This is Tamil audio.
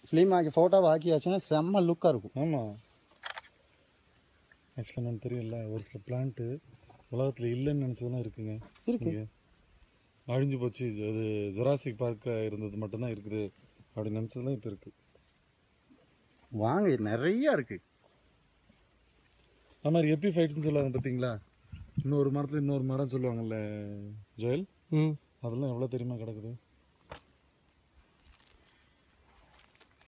ஃபிலிம் ஆக்கி ஃபோட்டோவை ஆக்கியாச்சுன்னா செம்ம லுக்காக இருக்கும். ஆமாம், ஆக்சுவலாக நான் தெரியல, ஒரு சில பிளான்ட்டு உலகத்தில் இல்லைன்னு நினச்சதெல்லாம் இருக்குங்க. இருக்கு, அழிஞ்சு போச்சு, அது ஜுராசிக் பார்க்கில் இருந்தது மட்டும்தான் இருக்குது அப்படின்னு நினச்சதெல்லாம் இப்போ இருக்குது. வாங்க நிறையா இருக்குது. அது மாதிரி எப்பி ஃபைட்ஸ்ன்னு சொல்லுவாங்க பார்த்தீங்களா, இன்னொரு மரத்தில் இன்னொரு மரம் சொல்லுவாங்கல்ல ஜோயல், அதெல்லாம் எவ்வளோ தெரியுமா கிடக்குது.